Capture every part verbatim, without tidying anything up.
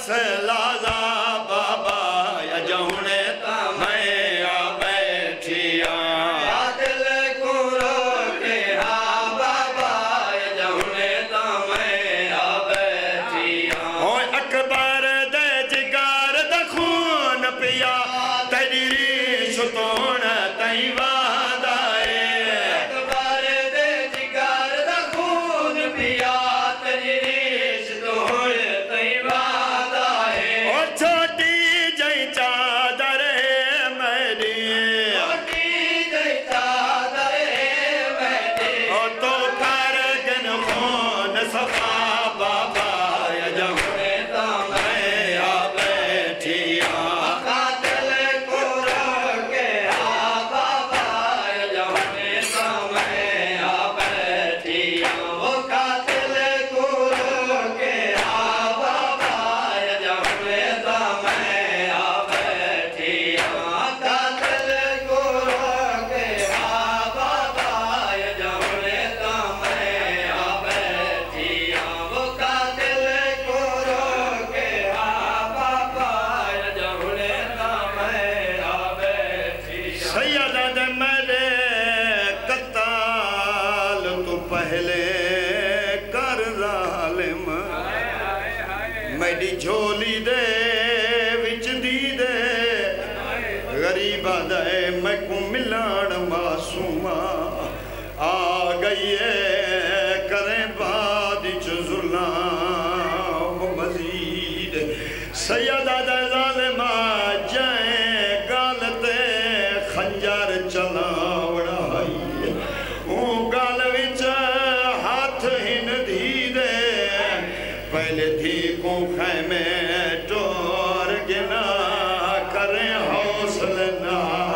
लाजा बाबा यजहुने मैं आ बैठिया दिल को रोके हा बाबा यजहुने मैं आ बैठिया ओ अकबर दे जिगर द खून पिया तेरी सुतोण तई वादाए अकबर दे जिगर द खून पिया तेरी सुतोण तई वादाए ओ छोटी जई चादर मेरी छोटी जई चादर मेरी ओ तो कर गन खून सफा बाबा यजहुने मैं आ बैठिया मेरी झोली दे विच दी दे गरीबा दे मैं को मिलान मासूमा आ गई है करें बाद जुल्म मजीद सैयदा दे ज़ालिमा जाए गालते खंजर चलावड़ा ओ गाल विच हाथ हिन दी दे पहले थी को खैमे टोर गिना करें हौसले ना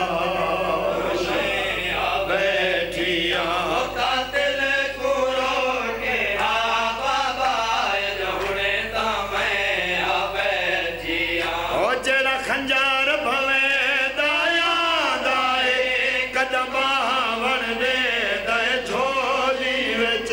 बैठिया कातिल को रोके हा बाबा यजहुने मैं आ बैठिया ओ जेड़ा खंजार भवे दाया दाए कदम वन दे दाए झोली विच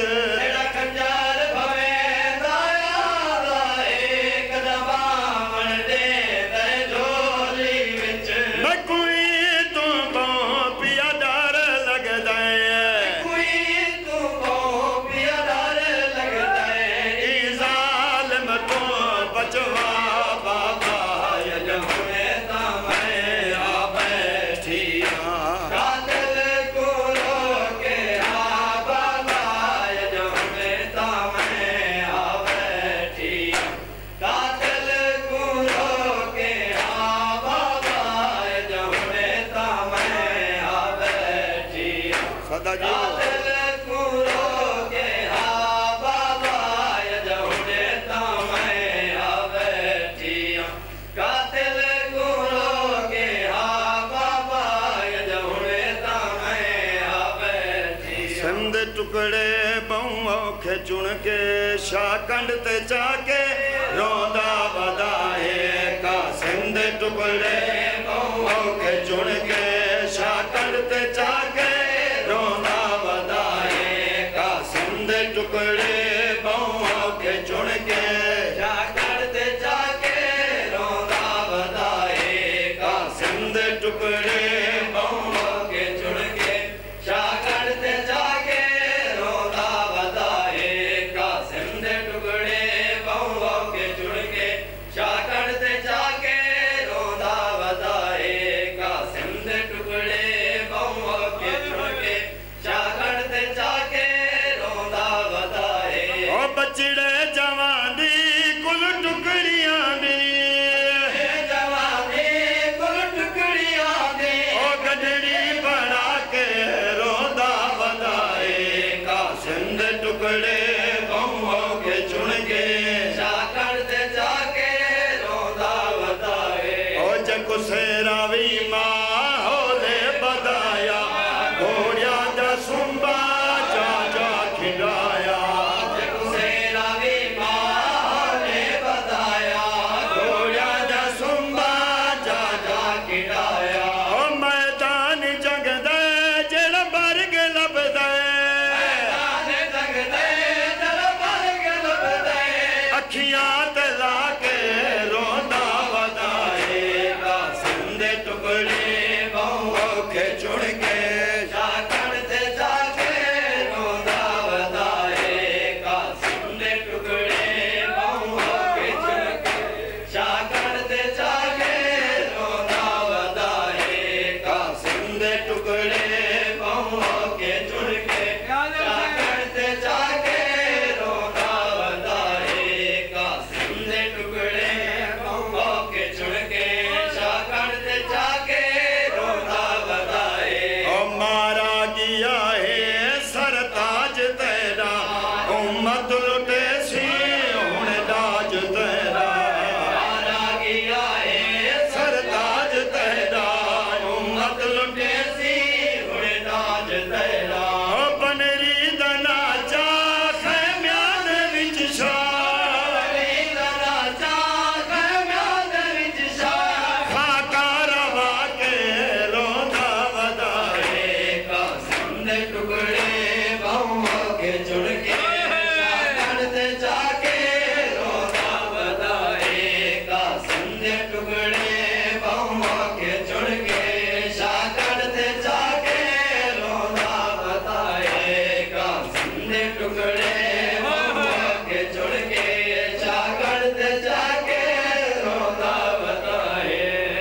टुकड़े बहुओं के चुन के शाकंड ते जाके रोंदा बदाए का सिंध टुकड़े बहुओं के चुन के शाकंड ते जाके रोंदा बदाए का सिंध टुकड़े बहुओं के चुन के शाकंड ते जाके रोंदा बदाए का सिंध टुकड़े बहुओं के चुन के शाकंड ते जाके शाकंड ते जाके रोंदा वदाए का सिंध टुकड़े पाँव के चुन के शाकंड ते जाके रोंदा वधाए कासिम दे टुकड़े पाँव के चुन के शाकंड ते जाके रोंदा वधाए ओ मारा गया है सरताज तेरा उम्मत लुटे सी हुण दाज तेरा मारा गया है सरताज तेरा उम्मत लुटे सी हुण दाज तेरा ओ बनरी दना चा खैम्यान विच शाह बनरी दना चा खैम्यान विच शाह खाका रवा के रोंदा वधाए कासिम दे टुकड़े पाँव के चुन के शाकंड ते जाके रोंदा वधाए कासिम दे टुकड़े पाँव के चुन के शाकंड ते जाके रोंदा वधाए कासिम दे टुकड़े पाँव के चुन के शाकंड ते जाके रोंदा वधाए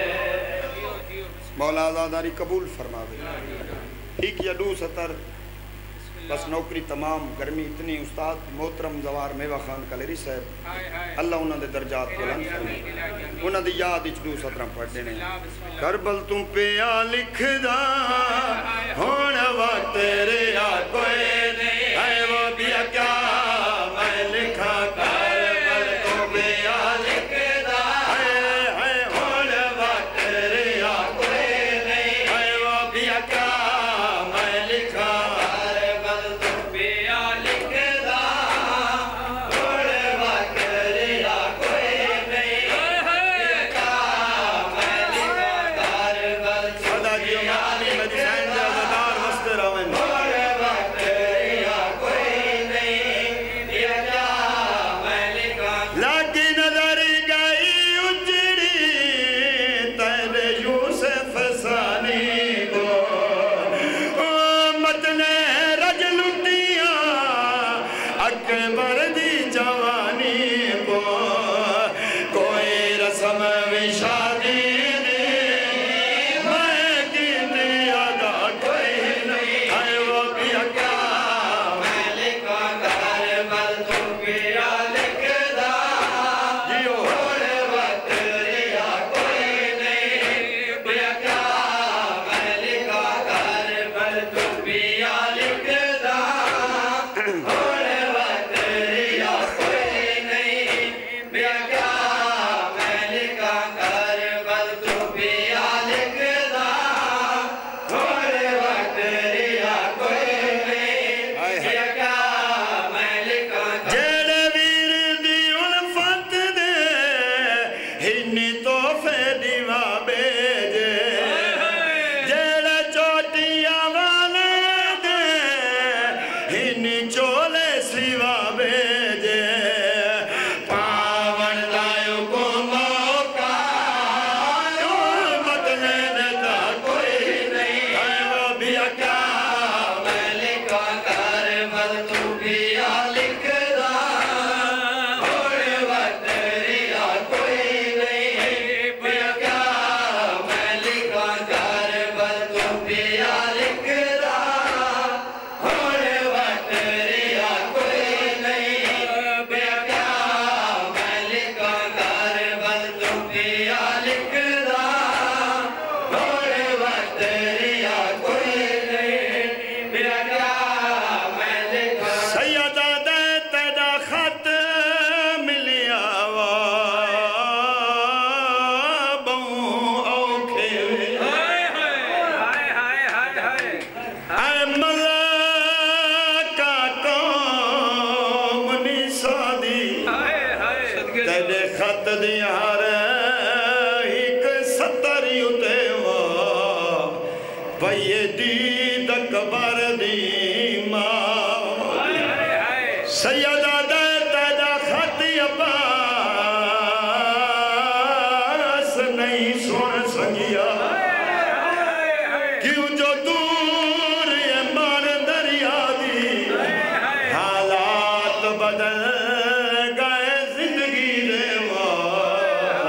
मौला आज़ादारी कबूल फरमावे ठीक या दू सतर बस नौकरी तमाम गर्मी इतनी उस्ताद मोहतरम जवार मेवा खान कलेरी साहब अल्लाह उन्होंने दर्जात बुलंद फरमाए उन्होंने याद इच दू सतरा पढ़ देने करबल तू पिया लिखदा होण वक्त तेरे आ कोई नहीं है वो भी क्या मैं लिखा करबल तू पिया लिखदा है है होण वक्त तेरे आ कोई नहीं है वो भी क्या मैं लिखा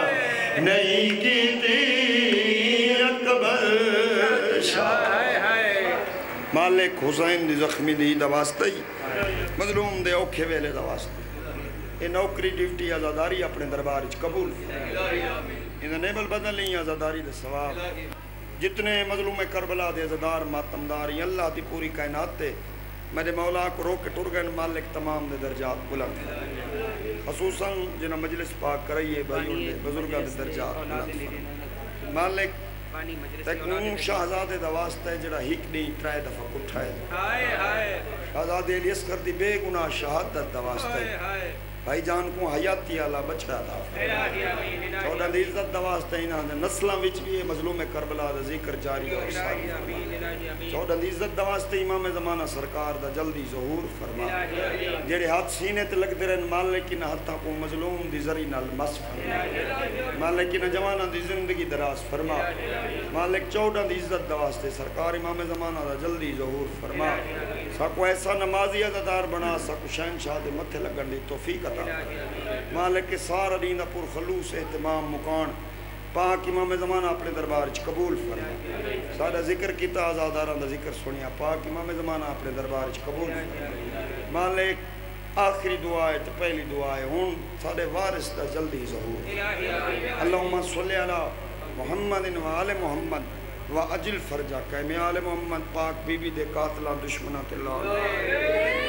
नहीं की अकबर शाह मालिक हुसैन दी जख्मी दी दा वास्ते ही मजलूम दे औखे वेले दा वास्ते ये नौकरी ड्यूटी आज़ादारी अपने दरबार च कबूल इन्हें नेबल बदल नहीं आज़ादारी दे सवाब जितने मजलूम करबला दे अज़ादार मातमदार अल्लाह की पूरी कायनात ते मेरे मौला को रोक के टुर गए मालिक तमाम दे दर्जात बुलंद खसूसन जिन्हें मजलिस पाक कराइए भाई उनके बुजुर्गों के दर्जात बुलंद मालिक तकून शहजादे दा वास्ता है जड़ा हिक नहीं त्रै दफा उठाए शहजादे अली असगर दी बेगुनाह शहादत दा वास्ता है भाई जान को हयाती आला बचड़ा था चौदह दी इज्जत दा वास्ता इना दे नस्लां विच भी मजलूम करबला दा जिक्र जारी और चौदह दी इज्जत दा वास्ते इमाम ज़माना सरकार दा जल्दी ज़हूर फरमा जेड़े हाथ सीने ते लगदे रहन मालिक इन हत्थां को मजलूम दी जरी नाल मस फरमा मालिक इन जवाना दी जिंदगी दराज फरमा मालिक चौदह दी इज्जत दा वास्ते सरकार इमाम ज़माना दा जल्दी ज़हूर फरमा साको ऐसा नमाजी अज़ादार बना साको शहनशाह दे मथे लगन दी तौफीक अता मालिक के सारा दीन दा पुरखलूस एहतमाम मुकान पाक इमाम ज़माना अपने दरबार च कबूल फरमा सारा जिक्र किया आज़ादारां दा जिक्र सुनिया पाक इमाम ज़माना अपने दरबार च कबूल फरमा मालिक आखिरी दुआ है तो पहली दुआ है हुन साडे वारिस दा जल्दी ज़हूर अल्लाहुम्मा सल्ली अला मुहम्मदिन व आले मुहम्मद व अजिल फरजा कै में आले मोहम्मद पाक बीबी दे कातला दुश्मना के लाल